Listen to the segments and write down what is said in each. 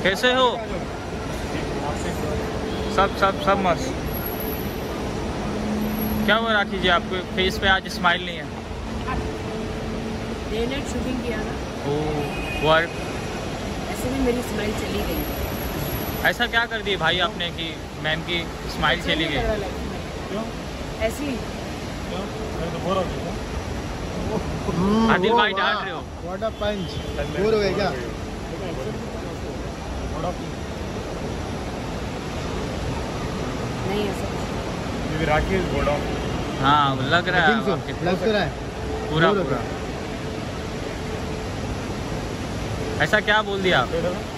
कैसे हो? सब मस्त। क्या हुआ राखी जी, आपको फेस पे आज स्माइल नहीं है? डे नाइट शूटिंग किया ना। Oh work. ऐसे भी मेरी स्माइल चली गई। ऐसा क्या कर दिए भाई आपने कि मैम की स्माइल चली गई? क्यों? ऐसी क्यों? मैं तो बोर हो गया। आदिल भाई डांट रहे हो? What a punch. बोर हो गए क्या? नहीं ऐसा ये राखी इज बोर्ड ऑफ। हाँ लग रहा है आपके लग तो रहा है पूरा बोर हो पूरा। गया। ऐसा क्या बोल दिया आप?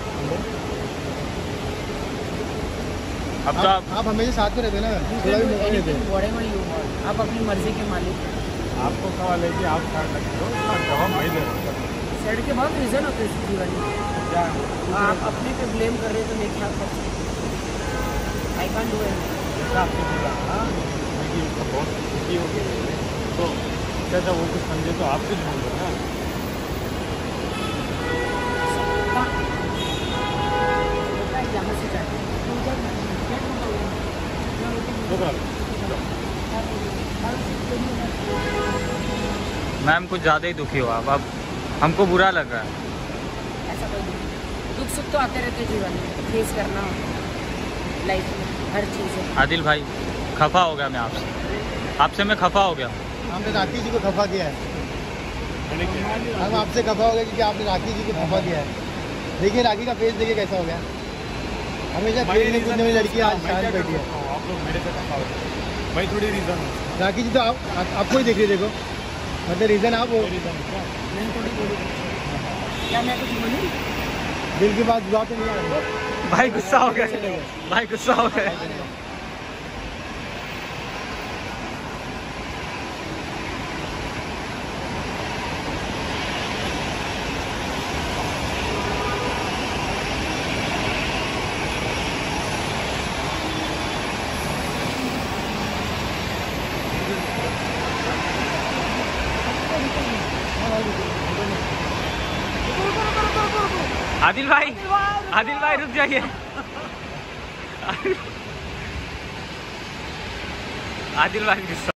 अब तो आप हमेशा साथ में रहते ना, थोड़ा भी मौका नहीं देते। whatever you want, आप अपनी मर्जी के मालिक हैं। आपको सवाल है कि आप साइड लगते हो, इसका जवाब मैं दे रहा हूँ। साइड के बहुत रीजन होते हैं इसकी वाली। क्या? आप अपने पे ब्लेम कर रहे हो तो मैं क्या कर सकती हूँ? I can't do anything. जैसा आपने बोला ना कि उसका बहुत खुशी हो गई, तो क्या वो कुछ समझे तो आपसे ढूंढ लो ना। यहाँ से जाते मैम कुछ ज़्यादा ही दुखी हो आप, अब हमको बुरा लग रहा है। ऐसा कोई नहीं, दुख सुख तो आते रहते जीवन में, फेस करना लाइफ में हर चीज़ है। आदिल भाई खफा हो गया मैं आपसे मैं खफा हो गया। हमने राखी जी को खफा किया है। हम आपसे खफा हो गए क्योंकि आपने राखी जी को खफा किया है। देखिए राखी का फेस देखिए कैसा हो गया। हमेशा खेलने कूदने वाली लड़की आज शांत बैठी है। आप लोग मेरे से खफा हो भाई, थोड़ी रीज़न है। राखी जी तो आपको ही देख रही है, देखो मतलब रीज़न आप वो रीज़न क्या? मैं थोड़ी बोली क्या, मैं कुछ बोली? दिल की बात जुआ पे नहीं आ रही। भाई गुस्सा हो गया, भाई गुस्सा हो गया। आदिल भाई रुक जाइए। आदिल भाई गुस्सा